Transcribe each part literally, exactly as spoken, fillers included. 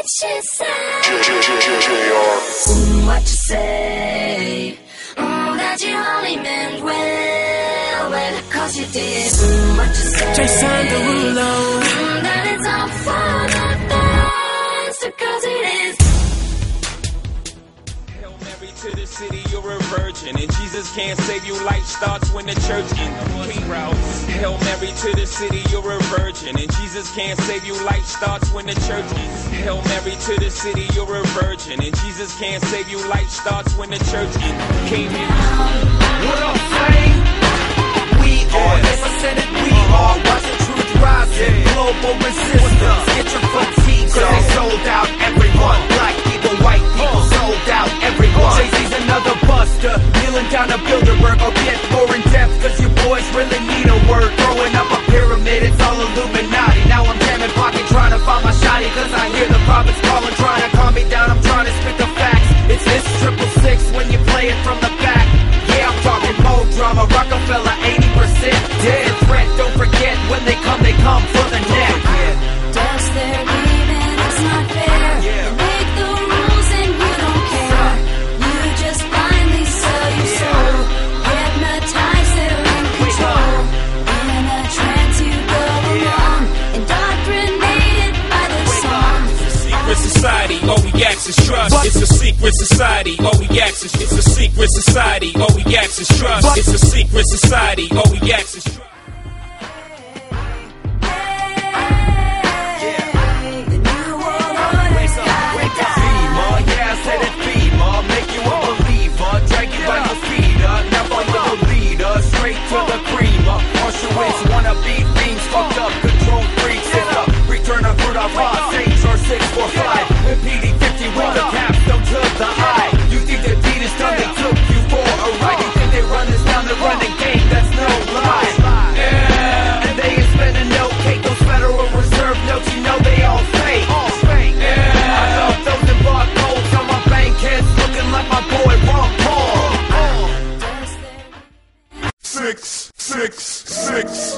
what you say? Mm, what you say? Mm, that you only meant well, well, cause you did. Mm, what you say? Jason Derulo. Mm, that it's all for the best, because it is. Hail Mary to the city, you're a virgin, and Jesus can't save you. Life starts when the church ends. Hail Mary to the city, you're a virgin, and Jesus can't save you. Life starts when the church ends. Hail Mary to the city, you're a virgin, and Jesus can't save you. Life starts when the church ends. Came in. What up, Flame? We are, yes I said it, we are. Watch the truth rise, yeah. Global resistance. Get your fatigue, cause they sold out everyone. Black people, white people, sold out everyone. Jay-Z's another buster, kneeling down a Bilderberg. I'll get more in depth, cause you boys really need a word. Throwing up a pyramid, it's all Illuminati. Now I'm jamming pocket, trying to find my shotty, cause I hear the prophets calling, trying to calm me down. I'm trying to spit the facts. It's this triple six when you play it from the back. Yeah, I'm talking more drama, Rockefeller eighty percent dead threat. Don't forget, when they come, they come for the neck. Does their leaving, it's not fair. You make the rules and you don't care. You just blindly sell your soul. Hypnotize, they're in control. In a trance you go along, indoctrinated by their songs. Secret society, all we ask is trust. It's a secret society, all we ask is. It's a secret society, all we ask is trust. It's a secret society, all we ask is trust. To the cream, uh, Auschwitz wannabe fiends, fucked up control freaks. It's the return of Rudolph Ross, H R six four five, and P D fifty with the capstone to the eye. You think the deed is done, they took you for a ride. You think they run this down, they run the game, that's no lie. Yeah. And they ain't spending no cake, those Federal Reserve notes, you know they all fake. Yeah. I love those in barcodes on my bank heads, looking like my boy Ron Paul. Six, six, six.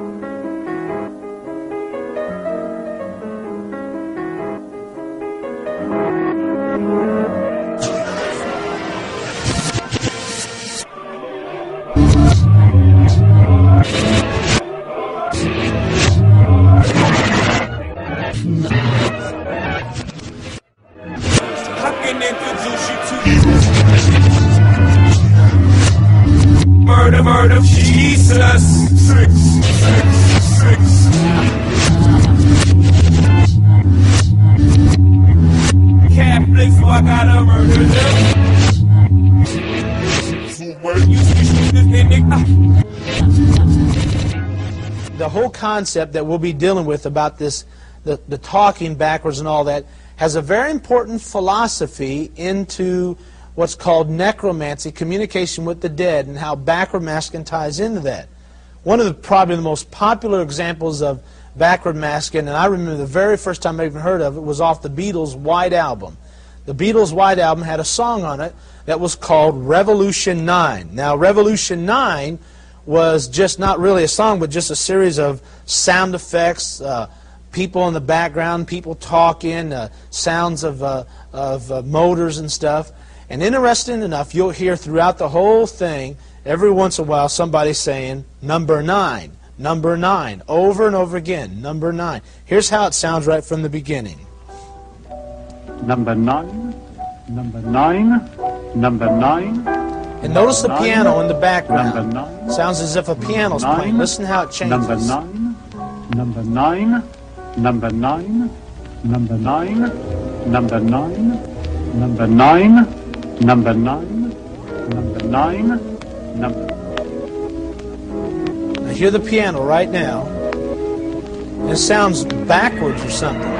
I can introduce you to murder, murder, Jesus. Six, six, six. Catholics, so I gotta murder them. You switch this nigga. The whole concept that we'll be dealing with about this, the, the talking backwards and all that, has a very important philosophy into what's called necromancy, communication with the dead, and how backward masking ties into that. One of the probably the most popular examples of backward masking, and I remember the very first time I even heard of it, was off the Beatles' White Album. The Beatles' White Album had a song on it that was called Revolution nine. Now, Revolution nine was just not really a song, but just a series of sound effects, uh, people in the background, people talking, uh, sounds of, uh, of uh, motors and stuff. And interesting enough, you'll hear throughout the whole thing, every once in a while, somebody saying, number nine, number nine, over and over again, number nine. Here's how it sounds right from the beginning. Number nine, number nine, number nine. And notice the nine, piano in the background. Number nine. Sounds as if a piano's nine, playing. Listen how it changes. Number nine, number nine, number nine, number nine, number nine, number nine, number nine, number nine, number. I hear the piano right now. It sounds backwards or something.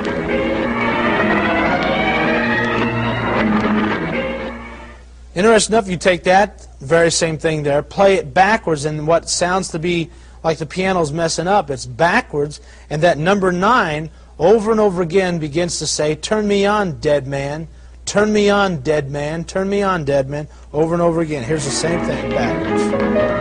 Interesting enough, you take that very same thing there, play it backwards, and what sounds to be like the piano's messing up, it's backwards, and that number nine over and over again begins to say, turn me on, dead man, turn me on, dead man, turn me on, dead man, over and over again. Here's the same thing backwards.